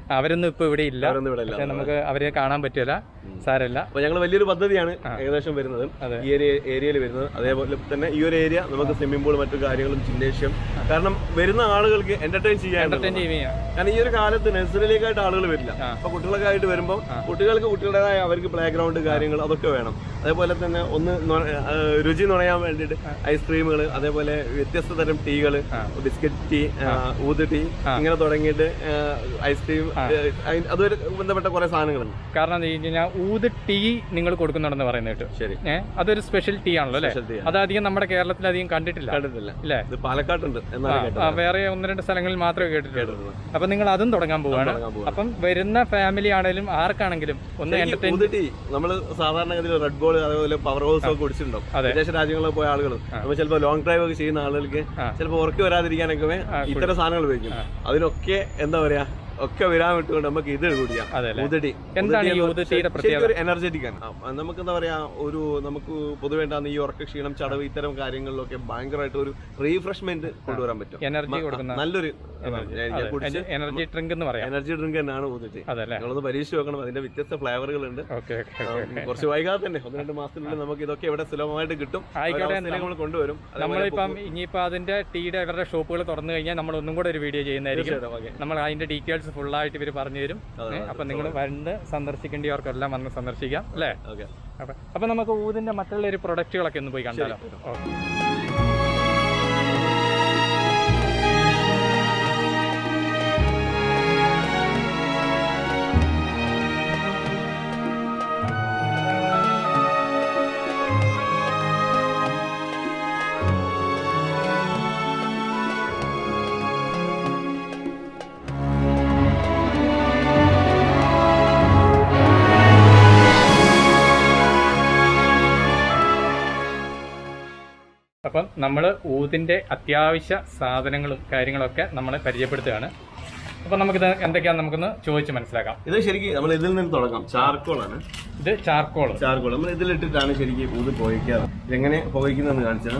അവരൊന്നും ഇപ്പൊ ഇവിടെ ഇല്ല, പക്ഷെ നമുക്ക് അവരെ കാണാൻ പറ്റില്ല, സാരല്ല. അപ്പൊ ഞങ്ങൾ വലിയൊരു പദ്ധതിയാണ് ഏകദേശം വരുന്നത് ഈ ഒരു ഏരിയയിൽ വരുന്നത്. അതേപോലെ തന്നെ ഈ ഒരു ഏരിയ നമുക്ക് സ്വിമ്മിംഗ് പൂൾ മറ്റു കാര്യങ്ങളും ജിംനേഷ്യം, കാരണം വരുന്ന ആളുകൾക്ക് എന്റർടൈൻ ചെയ്യാൻ. കാരണം ഈ ഒരു കാലത്ത് നഴ്സറിയിലേക്കായിട്ട് ആളുകൾ വരില്ല. അപ്പൊ കുട്ടികളൊക്കെ ആയിട്ട് വരുമ്പോൾ കുട്ടികൾക്ക് കുട്ടികളുടേതായ അവർക്ക് പ്ലേ ഗ്രൗണ്ട് കാര്യങ്ങൾ അതൊക്കെ വേണം. അതേപോലെ തന്നെ ഒന്ന് രുചി നുണയാൻ വേണ്ടിയിട്ട് ഐസ്ക്രീമുകൾ, അതേപോലെ വ്യത്യസ്ത തരം ടീകള്, ബിസ്ക്കറ്റ് ടീ, ഊത് ടീ, ഇങ്ങനെ തുടങ്ങിയിട്ട് ഐസ്ക്രീം, അതുവരെ ബന്ധപ്പെട്ട കുറെ സാധനങ്ങളുണ്ട്. കാരണം ഊത് ടീ നിങ്ങൾ കൊടുക്കുന്നുണ്ടെന്ന് പറയുന്നത് കേട്ടു. ശരി, അതൊരു സ്പെഷ്യൽ ടീ ആണല്ലോ അല്ലേ? അതധികം നമ്മുടെ കേരളത്തിൽ അധികം കണ്ടിട്ടില്ല അല്ലേ? പാലക്കാട്ടുണ്ട്, വേറെ 1-2 സ്ഥലങ്ങളിൽ മാത്രമേ കേട്ടിട്ടുള്ളൂ. അപ്പൊ നിങ്ങൾ അതും തുടങ്ങാൻ പോവാണ്. അപ്പം വരുന്ന ഫാമിലി ആണെങ്കിലും ആർക്കാണെങ്കിലും ഒന്ന് എന്റർടൈൻ. നമ്മൾ സാധാരണഗതിയിൽ റെഡ് ബോൾ അതേപോലെ പവർ ഹൗസ് ഒക്കെ കുടിച്ചിട്ടുണ്ടാവും. വിദേശ രാജ്യങ്ങളിൽ പോയ ആളുകൾ, നമ്മൾ ചിലപ്പോൾ ലോങ് ഡ്രൈവ് ഒക്കെ ചെയ്യുന്ന ആളുകൾക്ക് ചിലപ്പോൾ ഉറക്കി വരാതിരിക്കാനൊക്കെ ഇത്തരം സാധനങ്ങൾ ഉപയോഗിക്കും. അതിനൊക്കെ എന്താ പറയാ, ഒക്കെ വരാൻ വിട്ടുകൊണ്ട് നമുക്ക് ഇത് കുടിക്കാം. ഊതടി എനർജറ്റിക് ആണ്. നമുക്ക് എന്താ പറയാ, ഒരു നമുക്ക് പൊതുവേ ഈ ഉറക്ക ക്ഷീണം, ചടവ്, ഇത്തരം കാര്യങ്ങളിലൊക്കെ ഭയങ്കരമായിട്ട് ഒരു റീഫ്രഷ്മെന്റ് കൊണ്ടുവരാൻ പറ്റും. എനർജി കൊടുക്കുന്ന നല്ലൊരു എനർജി ഡ്രിങ്ക് എന്ന് പറയാം. എനർജി ഡ്രിങ്ക് തന്നെയാണ് ഊതടി. നിങ്ങളൊന്ന് പരീക്ഷിച്ച് നോക്കണം. അതിന്റെ വ്യത്യസ്ത ഫ്ലേവറുകളുണ്ട്. കുറച്ച് വൈകാതെ തന്നെ 1-2 മാസത്തിനുള്ളിൽ നമുക്ക് ഇതൊക്കെ ഇവിടെ സുലഭമായിട്ട് കിട്ടും. നമ്മൾ കൊണ്ടുവരും. നമ്മളിപ്പം ഇനിയിപ്പോ അതിന്റെ ടീയുടെ ഇവരുടെ ഷോപ്പുകൾ തുറന്നു കഴിഞ്ഞാൽ നമ്മൾ ഒന്നും കൂടെ ഒരു വീഡിയോ ചെയ്യുന്നതായിരിക്കും. നമ്മൾ അതിന്റെ ഡീറ്റെയിൽസ് ഫുള്ളായിട്ട് ഇവർ പറഞ്ഞു തരും. അപ്പൊ നിങ്ങൾ വന്ന് സന്ദർശിക്കേണ്ടവർക്കെല്ലാം വന്ന് സന്ദർശിക്കാം അല്ലേ? അപ്പൊ നമുക്ക് ഊതിന്റെ മറ്റുള്ള ഒരു പ്രൊഡക്റ്റുകളൊക്കെ ഒന്ന് പോയി കണ്ടാലോ? അപ്പം നമ്മൾ ഊതിൻ്റെ അത്യാവശ്യ സാധനങ്ങളും കാര്യങ്ങളൊക്കെ നമ്മളെ പരിചയപ്പെടുത്തുകയാണ്. അപ്പം നമുക്കിത് എന്തൊക്കെയാണെന്ന് നമുക്കൊന്ന് ചോദിച്ച് മനസ്സിലാക്കാം. ഇത് ശരിക്കും നമ്മൾ ഇതിൽ നിന്ന് തുടങ്ങാം. ചാർക്കോളാണ് ഇത്. ചാർക്കോൾ നമ്മൾ ഇതിലിട്ടിട്ടാണ് ശരിക്കും ഊത് പുകയ്ക്കാറ്. എങ്ങനെ പുകയ്ക്കുന്നതെന്ന് കാണിച്ചാൽ,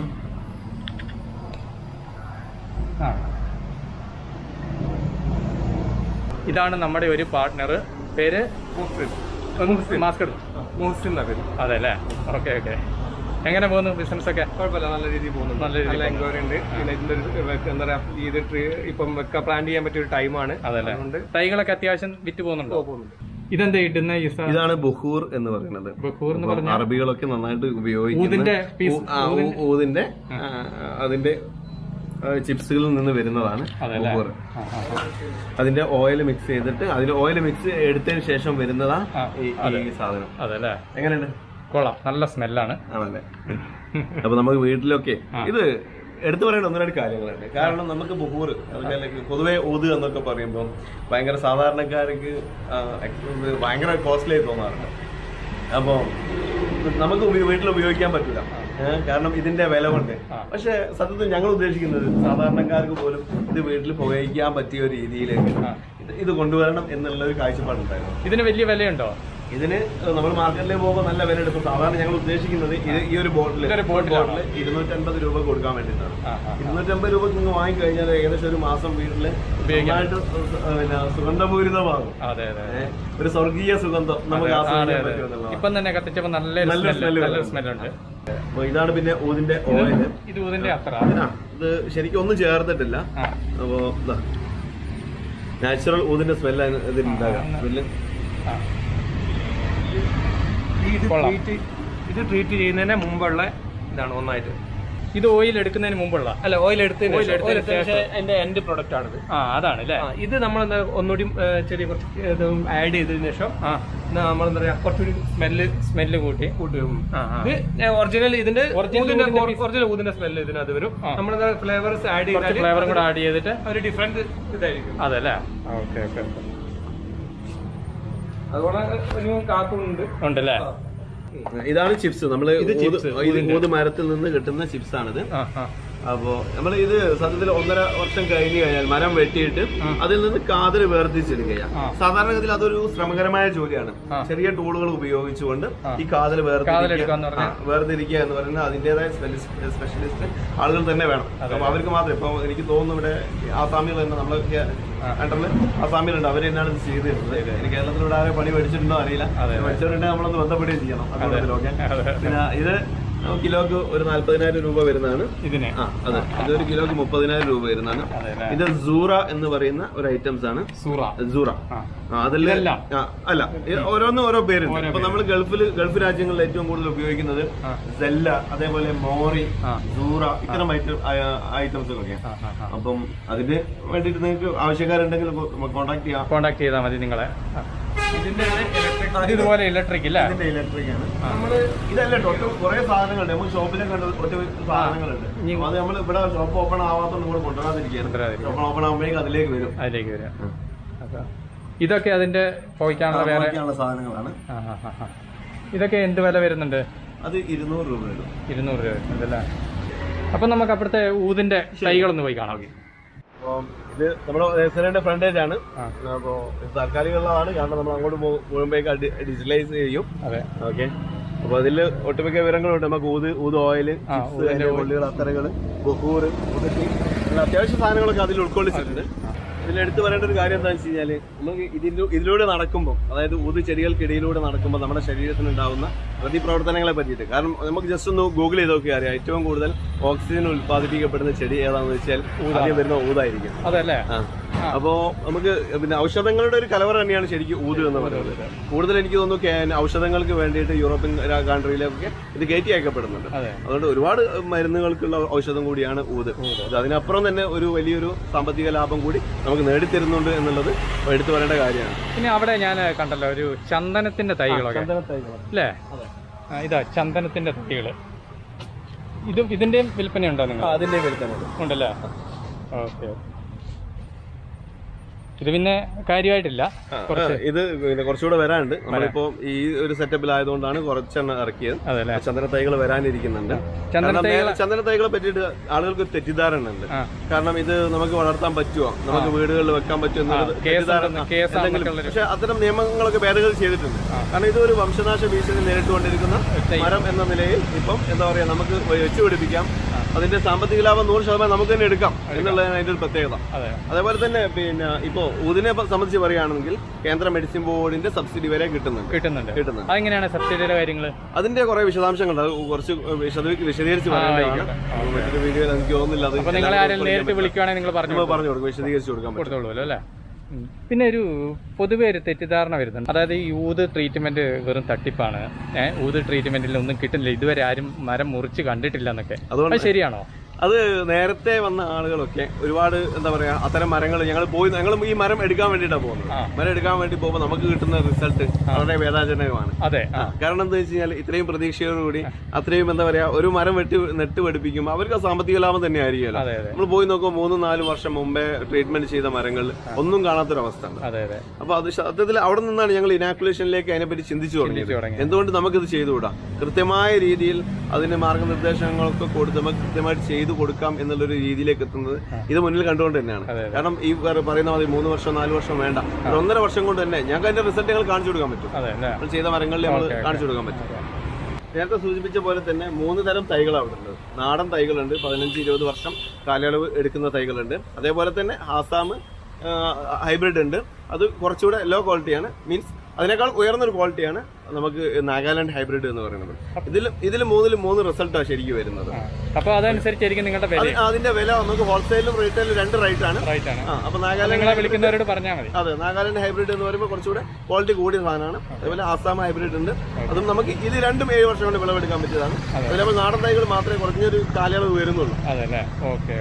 ഇതാണ് നമ്മുടെ ഒരു പാർട്ട്ണർ. പേര് മാസ്കർ അതെ അല്ലേ? Okay okay. എങ്ങനെ പോകുന്നു ബിസിനസ് ഒക്കെ? കുഴപ്പമില്ല, നല്ല രീതിയിൽ പോകുന്നു. നല്ല എൻക്വയറി ഉണ്ട്. പിന്നെ ഇതിന്റെ എന്താ പറയാ, ഇത് ഇപ്പം വെക്കാൻ പ്ലാൻ ചെയ്യാൻ പറ്റിയ ഒരു ടൈമാണ്. അതല്ലേ? തൈകളൊക്കെ അത്യാവശ്യം വിറ്റ് പോകുന്നുണ്ടോ? ഇതെന്താ ഇടുന്ന? ഇതാണ് ബുഹൂർ എന്ന് പറയുന്നത്. ബുഹൂർ എന്ന് പറഞ്ഞാൽ അറബികളൊക്കെ നന്നായിട്ട് ഉപയോഗിക്കുന്ന ഊതിന്റെ അതിന്റെ ചിപ്സുകളിൽ നിന്ന് വരുന്നതാണ് ബുഹൂർ. അതിന്റെ ഓയിൽ മിക്സ് ചെയ്തിട്ട് അതിൽ ഓയിൽ മിക്സ് എടുത്തതിന് ശേഷം വരുന്നതാ ഈ സാധനം. അതല്ലേ? എങ്ങനെയുണ്ട്? കൊള്ളാം, നല്ല സ്മെല്ലാണ്. ആണല്ലേ? അപ്പൊ നമുക്ക് വീട്ടിലൊക്കെ ഇത് എടുത്തു പറയേണ്ട 1-2 കാര്യങ്ങളുണ്ട്. കാരണം നമുക്ക് ബുഹൂർ പൊതുവെ ഊത് എന്നൊക്കെ പറയുമ്പോൾ ഭയങ്കര സാധാരണക്കാർക്ക് ഭയങ്കര കോസ്റ്റ്ലി ആയി തോന്നാറുണ്ട്. അപ്പോൾ നമുക്ക് വീട്ടിൽ ഉപയോഗിക്കാൻ പറ്റില്ല, കാരണം ഇതിന്റെ വില കൊണ്ട്. പക്ഷെ സത്യത്തിൽ ഞങ്ങൾ ഉദ്ദേശിക്കുന്നത് സാധാരണക്കാർക്ക് പോലും ഇത് വീട്ടിൽ പുകയിക്കാൻ പറ്റിയ ഒരു രീതിയിലേക്ക് ഇത് കൊണ്ടുവരണം എന്നുള്ള ഒരു കാഴ്ചപ്പാടുണ്ടായിരുന്നു. ഇതിന് വലിയ വിലയുണ്ടോ? ഇതിന് നമ്മൾ മാർക്കറ്റിലേക്ക് പോകുമ്പോൾ നല്ല വില എടുക്കും. സാധാരണ ഞങ്ങൾ ഉദ്ദേശിക്കുന്നത് ഈ ഒരു ബോട്ടിൽ 250 രൂപ കൊടുക്കാൻ വേണ്ടിയിട്ടാണ്. 250 രൂപ നിങ്ങൾ വാങ്ങിക്കഴിഞ്ഞാൽ ഏകദേശം ഒരു മാസം വീട്ടിൽ നന്നായിട്ട് പിന്നെ സുഗന്ധപൂരിതമാകും. ഒരു സ്വർഗീയ സുഗന്ധം നമുക്ക് ആസ്വദിക്കാൻ പറ്റുമെന്നുള്ളതാണ്. ഇപ്പം തന്നെ കത്തിച്ചപ്പോൾ നല്ല സ്മെല്ലുണ്ട്. അപ്പൊ ഇതാണ് പിന്നെ ഊതിന്റെ ഓയിൽ. ഇത് ഊതിന്റെ അത്ര ഇത് ശരിക്കും ഒന്നും ചേർത്തിട്ടില്ല. അപ്പോ നാച്ചുറൽ ഊതിന്റെ സ്മെല്ലാണ് ഇതിലുണ്ടാകാം. ഇത് ട്രീറ്റ് ചെയ്യുന്നതിന് മുമ്പുള്ള ഇതാണ് ഒന്നായിട്ട്. ഇത് ഓയിൽ എടുക്കുന്നതിന് മുമ്പുള്ള അല്ല, ഓയിൽ എടുത്തതിന് എൻഡ് പ്രൊഡക്റ്റ് ആണിത്. അതാണ് അല്ലേ? ഇത് നമ്മൾ ഒന്നുകൂടി ചെറിയ കുറച്ച് ആഡ് ചെയ്തതിനു ശേഷം നമ്മളെന്താ പറയാ, കുറച്ചുകൂടി സ്മെല്ല് കൂട്ടി ഇത് ഒറിജിനൽ ഇതിന്റെ ഒറിജിനൽ ഊതിന്റെ സ്മെല്ല് ഇതിനകത്ത് വരും. നമ്മളെന്താ ഫ്ലേവേഴ്സ് ആഡ് ചെയ്താൽ ഫ്ലേവറും കൂടെ ആഡ് ചെയ്തിട്ട് ഒരു ഡിഫറൻറ്റ് ഇതായിരിക്കും. അതല്ലേ? Okay okay. അതുപോലെ ഒരു കാക്കുണ്ട് ഉണ്ടല്ലേ? ഇതാണ് ചിപ്സ്. നമ്മള് ഊത് മരത്തിൽ നിന്ന് കിട്ടുന്ന ചിപ്സ് ആണിത്. അപ്പോ നമ്മൾ ഇത് സത്യത്തിൽ 1.5 വർഷം കഴിഞ്ഞു കഴിഞ്ഞാൽ മരം വെട്ടിയിട്ട് അതിൽ നിന്ന് കാതൽ വേർതിരിച്ചെടുക്കുക. സാധാരണഗതിയിൽ അതൊരു ശ്രമകരമായ ജോലിയാണ്. ചെറിയ ടൂളുകൾ ഉപയോഗിച്ചുകൊണ്ട് ഈ കാതൽ വേർതിരിക്കുക എന്ന് പറയുന്നത് അതിന്റേതായ സ്പെഷ്യലിസ്റ്റ് ആളുകൾ തന്നെ വേണം. അപ്പൊ അവർക്ക് മാത്രം ഇപ്പൊ എനിക്ക് തോന്നുന്നു ഇവിടെ ആസാമികൾ തന്നെ നമ്മളൊക്കെ അണ്ടറിൽ ആസാമിലുണ്ട്, അവർ തന്നെയാണ് ഇത് ചെയ്തിരുന്നത്. എനിക്ക് കേരളത്തിലൂടെ ആരെ പണി പഠിച്ചിട്ടുണ്ടോ അറിയില്ല, പഠിച്ചവരുണ്ടെങ്കിൽ നമ്മളൊന്ന് ബന്ധപ്പെടുകയും ചെയ്യണം. പിന്നെ ഇത് കിലോക്ക് ഒരു 40,000 രൂപ വരുന്നതാണ് ഇതിന്. അതെ, ഇതൊരു കിലോക്ക് 30,000 രൂപ വരുന്നതാണ്. ഇത് സൂറ എന്ന് പറയുന്ന ഒരു ഐറ്റംസ് ആണ്. സൂറ അതെല്ലാം അല്ല, ഓരോന്നും ഓരോ പേരുണ്ട്. അപ്പൊ നമ്മൾ ഗൾഫ് രാജ്യങ്ങളിൽ ഏറ്റവും കൂടുതൽ ഉപയോഗിക്കുന്നത് സെല്ല, അതേപോലെ മോറി, സൂറ, ഇത്തരം ഐറ്റംസുകളൊക്കെ. അപ്പം അതിന് വേണ്ടിയിട്ട് നിങ്ങൾക്ക് ആവശ്യക്കാരുണ്ടെങ്കിൽ കോൺടാക്ട് ചെയ്താൽ മതി നിങ്ങളെ. ഇതുപോലെ ഇലക്ട്രിക് ഇല്ല, ഇതിന്റെ ഇലക്ട്രിക് ആണ്. നമ്മള് ഇതല്ല ടോട്ടൽ കുറെ സാധനങ്ങളുണ്ട്. നമുക്ക് ഷോപ്പിലൊക്കെ ഒറ്റ സാധനങ്ങളുണ്ട്. അത് നമ്മൾ ഇവിടെ ഷോപ്പ് ഓപ്പൺ ആവാത്തോണ്ട് നമ്മൾ കൊണ്ടുവരാതിരിക്കുകയാണ്. ഷോപ്പ് ഓപ്പൺ ആകുമ്പോഴേക്കും അതിലേക്ക് വരും. ഇതൊക്കെ അതിന്റെ പോയിക്കാനുള്ള സാധനങ്ങളാണ്. ഇതൊക്കെ എന്ത് വില വരുന്നുണ്ട്? അത് 200 രൂപ വരും. 200 രൂപ വരുന്നുണ്ടല്ലേ. അപ്പൊ നമുക്ക് അപ്പുറത്തെ ഊതിന്റെ തൈകളൊന്ന് പോയി കാണാം. ഇത് നമ്മുടെ നഴ്സറിയുടെ ഫ്രണ്ടേജ് ആണ്. അപ്പോ താൽക്കാലികമുള്ളതാണ്, കാരണം നമ്മൾ അങ്ങോട്ട് പോകുമ്പോഴേക്ക് ഡിജിറ്റലൈസ് ചെയ്യും. ഓക്കെ, അപ്പൊ അതിൽ ഒട്ടുമിക്ക വിവരങ്ങളുണ്ട്. നമുക്ക് ഊത് ഓയിൽ, കൊള്ളികൾ, അത്തറകള്, ബഹൂറ്, അത്യാവശ്യ സാധനങ്ങളൊക്കെ അതിൽ ഉൾക്കൊള്ളിച്ചിട്ടുണ്ട്. ഇതിലെടുത്ത് പറയേണ്ട ഒരു കാര്യം എന്താണെന്ന് വെച്ച് കഴിഞ്ഞാൽ, നമുക്ക് ഇതിലൂടെ നടക്കുമ്പോൾ, അതായത് ഊത് ചെടികൾക്കിടയിലൂടെ നടക്കുമ്പോൾ നമ്മുടെ ശരീരത്തിനുണ്ടാവുന്ന പ്രതിപ്രവർത്തനങ്ങളെ പറ്റിയിട്ട്, കാരണം നമുക്ക് ജസ്റ്റ് ഒന്ന് ഗൂഗിൾ ചെയ്ത് നോക്കിയാൽ അറിയാം, ഏറ്റവും കൂടുതൽ ഓക്സിജൻ ഉൽപ്പാദിപ്പിക്കപ്പെടുന്ന ചെടി ഏതാണെന്ന് വെച്ചാൽ ആദ്യം വരുന്ന ഊതായിരിക്കും. അതല്ലേ? അപ്പോ നമുക്ക് പിന്നെ ഔഷധങ്ങളുടെ ഒരു കലവറ തന്നെയാണ് ശരിക്കും ഊത് എന്ന് പറയുന്നത്. കൂടുതൽ എനിക്ക് തോന്നുന്നു ഔഷധങ്ങൾക്ക് വേണ്ടിയിട്ട് യൂറോപ്യൻ കൺട്രിയിലൊക്കെ ഇത് കയറ്റി അയക്കപ്പെടുന്നുണ്ട്. അതുകൊണ്ട് ഒരുപാട് മരുന്നുകൾക്കുള്ള ഔഷധം കൂടിയാണ് ഊത്. അതിനപ്പുറം തന്നെ ഒരു വലിയൊരു സാമ്പത്തിക ലാഭം കൂടി നമുക്ക് നേടിത്തരുന്നുണ്ട് എന്നുള്ളത് എടുത്തു പറയേണ്ട കാര്യമാണ്. പിന്നെ അവിടെ ഞാൻ കണ്ടല്ലോ ഒരു ചന്ദനത്തിന്റെ തൈകളൊക്കെ അല്ലേ? ഇതാ ചന്ദനത്തിന്റെ തൈകള്. ഇതിന്റെയും വിൽപ്പനയുണ്ടോ നിങ്ങൾ? അതിന്റെ വിൽപ്പന ഉണ്ടല്ലേ? ഓക്കെ. ഇത് പിന്നെ കാര്യമായിട്ടില്ല, ഇത് കുറച്ചുകൂടെ വരാനുണ്ട്. നമ്മളിപ്പോ ഈ ഒരു സെറ്റപ്പിലായതുകൊണ്ടാണ് കുറച്ചെണ്ണം ഇറക്കിയത്. ചന്ദന തൈകൾ വരാനിരിക്കുന്നുണ്ട്. ചന്ദന തൈകളെ പറ്റിയിട്ട് ആളുകൾക്ക് തെറ്റിദ്ധാരണ ഉണ്ട്. കാരണം ഇത് നമുക്ക് വളർത്താൻ പറ്റുമോ, നമുക്ക് വീടുകളിൽ വെക്കാൻ പറ്റുമോ എന്തെങ്കിലും. പക്ഷെ അത്തരം നിയമങ്ങളൊക്കെ ഭേദഗതി ചെയ്തിട്ടുണ്ട്. കാരണം ഇത് ഒരു വംശനാശ ഭീഷണി നേരിട്ടുകൊണ്ടിരിക്കുന്ന മരം എന്ന നിലയിൽ ഇപ്പം എന്താ പറയാ, നമുക്ക് വെച്ചുപിടിപ്പിക്കാം. അതിന്റെ സാമ്പത്തിക ലാഭം 100% നമുക്ക് തന്നെ എടുക്കാം എന്നുള്ളതാണ് അതിന്റെ ഒരു പ്രത്യേകത. അതേപോലെ തന്നെ പിന്നെ ഇപ്പോ ഊതിനെ സംബന്ധിച്ച് പറയുകയാണെങ്കിൽ കേന്ദ്ര മെഡിസിൻ ബോർഡിന്റെ സബ്സിഡി വരെ കിട്ടുന്നുണ്ട്. അതെങ്ങനെയാണ് സബ്സിഡിയുടെ കാര്യങ്ങൾ? അതിന്റെ കുറെ വിശദാംശങ്ങൾ കുറച്ച് വിശദീകരിച്ച് പറയേണ്ടതാണ്. മറ്റൊരു വീഡിയോ എനിക്ക് തോന്നുന്നില്ല. നേരിട്ട് വിളിക്കുകയാണെങ്കിൽ നിങ്ങൾ പറഞ്ഞു കൊടുക്കും, വിശദീകരിച്ച് കൊടുക്കാം അല്ലേ? പിന്നെ ഒരു പൊതുവെ ഒരു തെറ്റിദ്ധാരണ വരുന്നുണ്ട്. അതായത് ഈ ഊത് ട്രീറ്റ്മെന്റ് വെറും തട്ടിപ്പാണ്, ഊത് ട്രീറ്റ്മെന്റിൽ ഒന്നും കിട്ടുന്നില്ല, ഇതുവരെ ആരും മരം മുറിച്ച് കണ്ടിട്ടില്ല എന്നൊക്കെ. അത് ശരിയാണോ? അത് നേരത്തെ വന്ന ആളുകളൊക്കെ ഒരുപാട് എന്താ പറയാ, അത്തരം മരങ്ങൾ ഞങ്ങൾ ഈ മരം എടുക്കാൻ വേണ്ടിയിട്ടാണ് പോകുന്നത്. മരം എടുക്കാൻ വേണ്ടി പോകുമ്പോൾ നമുക്ക് കിട്ടുന്ന റിസൾട്ട് വളരെ വേദനാജനകമാണ്. കാരണം എന്താ വെച്ച് കഴിഞ്ഞാൽ ഇത്രയും പ്രതീക്ഷയോടുകൂടി അത്രയും എന്താ പറയാ ഒരു മരം നെട്ട് പഠിപ്പിക്കുമ്പോൾ അവർക്ക് സാമ്പത്തിക ലാഭം തന്നെ ആയിരിക്കുമല്ലോ. നമ്മൾ പോയി നോക്കുമ്പോൾ 3-4 വർഷം മുമ്പേ ട്രീറ്റ്മെന്റ് ചെയ്ത മരങ്ങൾ ഒന്നും കാണാത്തൊരവസ്ഥ ഉണ്ട്. അപ്പൊ അത് സത്യത്തിൽ അവിടെ നിന്നാണ് ഞങ്ങൾ ഇനാക്കുലേഷനിലേക്ക് അതിനെപ്പറ്റി ചിന്തിച്ചു തുടങ്ങിയത്. എന്തുകൊണ്ട് നമുക്കിത് ചെയ്തുകൂടാ? കൃത്യമായ രീതിയിൽ അതിന് മാർഗനിർദ്ദേശങ്ങളൊക്കെ കൊടുത്ത് നമുക്ക് കൃത്യമായിട്ട് ചെയ്തു കൊടുക്കാം എന്നുള്ളൊരു രീതിയിലേക്ക് എത്തുന്നത് ഇത് മുന്നിൽ കണ്ടുകൊണ്ട് തന്നെയാണ്. കാരണം ഈ പറയുന്ന മതി 3 വർഷം 4 വർഷം വേണ്ട, 1.5 വർഷം കൊണ്ട് തന്നെ ഞങ്ങൾക്ക് അതിന്റെ റിസൾട്ട് ഞങ്ങൾ കാണിച്ചു കൊടുക്കാൻ പറ്റും. നമ്മൾ ചെയ്ത മരങ്ങളിൽ നമ്മൾ കാണിച്ചു കൊടുക്കാൻ പറ്റും. നേരത്തെ സൂചിപ്പിച്ച പോലെ തന്നെ 3 തരം തൈകൾ അവിടെ ഉണ്ട്. നാടൻ തൈകളുണ്ട്, 15-20 വർഷം കാലയളവ് എടുക്കുന്ന തൈകളുണ്ട്. അതേപോലെ തന്നെ ആസാം ഹൈബ്രിഡ് ഉണ്ട്, അത് കുറച്ചുകൂടെ ലോ ക്വാളിറ്റിയാണ്, മീൻസ് അതിനേക്കാൾ ഉയർന്നൊരു ക്വാളിറ്റിയാണ് നമുക്ക് നാഗാലാൻഡ് ഹൈബ്രിഡ് എന്ന് പറയുന്നത്. ഇതിൽ 3 റിസൾട്ടാണ് ശരിക്കും വരുന്നത്. അപ്പൊ അതനുസരിച്ചായിരിക്കും നിങ്ങളുടെ വില. അതിന്റെ വില നമുക്ക് ഹോൾസെയിലും റീറ്റെയിലും 2 റേറ്റ് ആണ്. അപ്പൊ നാഗാലാൻഡ് വിളിക്കുന്നവരോട് പറഞ്ഞാൽ മതി. അതെ, നാഗാലാൻഡ് ഹൈബ്രിഡ് എന്ന് പറയുമ്പോൾ കുറച്ചുകൂടെ ക്വാളിറ്റി കൂടിയ സാധനമാണ്. അതേപോലെ ആസാം ഹൈബ്രിഡ് ഉണ്ട്, അതും നമുക്ക് ഇത് രണ്ടും 7 വർഷം കൊണ്ട് വിളവെടുക്കാൻ പറ്റിയതാണ്. അതേപോലെ നാടൻ തൈകൾ മാത്രമേ കുറഞ്ഞൊരു കാലയളവ് വരുന്നുള്ളൂ. അതല്ലേ? ഓക്കെ.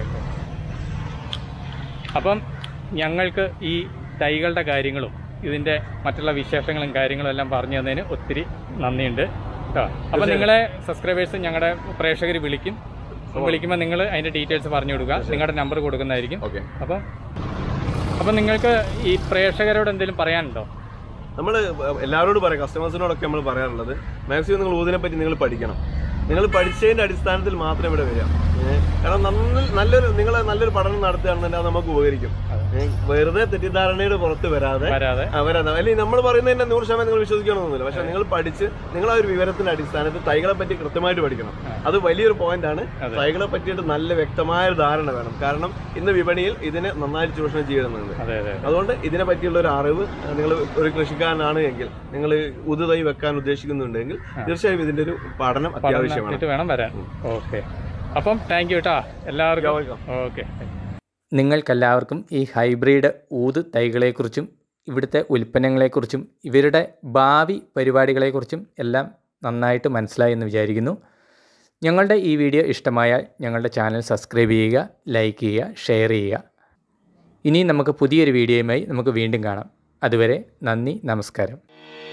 അപ്പം ഞങ്ങൾക്ക് ഈ തൈകളുടെ കാര്യങ്ങളും ഇതിന്റെ മറ്റുള്ള വിശേഷങ്ങളും കാര്യങ്ങളും എല്ലാം പറഞ്ഞു തന്നതിന് ഒത്തിരി നന്ദിയുണ്ട് കേട്ടോ. അപ്പം നിങ്ങളെ സബ്സ്ക്രൈബേഴ്സ് ഞങ്ങളുടെ പ്രേക്ഷകർ വിളിക്കുമ്പോൾ നിങ്ങൾ അതിന്റെ ഡീറ്റെയിൽസ് പറഞ്ഞു കൊടുക്കുക, നിങ്ങളുടെ നമ്പർ കൊടുക്കുന്നതായിരിക്കും. അപ്പം നിങ്ങൾക്ക് ഈ പ്രേക്ഷകരോട് എന്തെങ്കിലും പറയാനുണ്ടോ? നമ്മൾ എല്ലാവരോടും പറയാം, കസ്റ്റമേഴ്സിനോടൊക്കെ നമ്മൾ പറയാറുള്ളത്, മാക്സിമം നിങ്ങൾ ഊതിനെ പറ്റി നിങ്ങൾ പഠിക്കണം. നിങ്ങൾ പഠിച്ചതിന്റെ അടിസ്ഥാനത്തിൽ മാത്രമേ ഇവിടെ വരാം. കാരണം നല്ലൊരു പഠനം നടത്തുകയാണെന്നുണ്ടെങ്കിൽ അത് നമുക്ക് ഉപകരിക്കും. വെറുതെ തെറ്റിദ്ധാരണയുടെ പുറത്ത് വരാതെ അല്ലെങ്കിൽ നമ്മൾ പറയുന്നതിന്റെ 100% നിങ്ങൾ വിശ്വസിക്കണമെന്നില്ല. പക്ഷെ നിങ്ങൾ പഠിച്ച് നിങ്ങൾ ആ ഒരു വിവരത്തിന്റെ അടിസ്ഥാനത്തിൽ തൈകളെ പറ്റി കൃത്യമായിട്ട് പഠിക്കണം. അത് വലിയൊരു പോയിന്റ് ആണ്. തൈകളെ പറ്റിയിട്ട് നല്ല വ്യക്തമായ ഒരു ധാരണ വേണം. കാരണം ഇന്ന് വിപണിയിൽ ഇതിനെ നന്നായി ചൂഷണം ചെയ്യുന്നുണ്ട്. അതുകൊണ്ട് ഇതിനെ പറ്റിയുള്ള ഒരു അറിവ് നിങ്ങൾ ഒരു കൃഷിക്കാരനാണ് എങ്കിൽ, നിങ്ങൾ തൈ വെക്കാൻ ഉദ്ദേശിക്കുന്നുണ്ടെങ്കിൽ തീർച്ചയായും ഇതിന്റെ ഒരു പഠനം അത്യാവശ്യമാണ്. അപ്പം താങ്ക് യു കേട്ടോ എല്ലാവർക്കും. ഓക്കെ, നിങ്ങൾക്കെല്ലാവർക്കും ഈ ഹൈബ്രിഡ് ഊത് തൈകളെക്കുറിച്ചും ഇവിടുത്തെ ഉൽപ്പന്നങ്ങളെക്കുറിച്ചും ഇവരുടെ ഭാവി പരിപാടികളെക്കുറിച്ചും എല്ലാം നന്നായിട്ട് മനസ്സിലായി എന്ന് വിചാരിക്കുന്നു. ഞങ്ങളുടെ ഈ വീഡിയോ ഇഷ്ടമായാൽ ഞങ്ങളുടെ ചാനൽ സബ്സ്ക്രൈബ് ചെയ്യുക, ലൈക്ക് ചെയ്യുക, ഷെയർ ചെയ്യുക. ഇനി നമുക്ക് പുതിയൊരു വീഡിയോയുമായി നമുക്ക് വീണ്ടും കാണാം. അതുവരെ നന്ദി, നമസ്കാരം.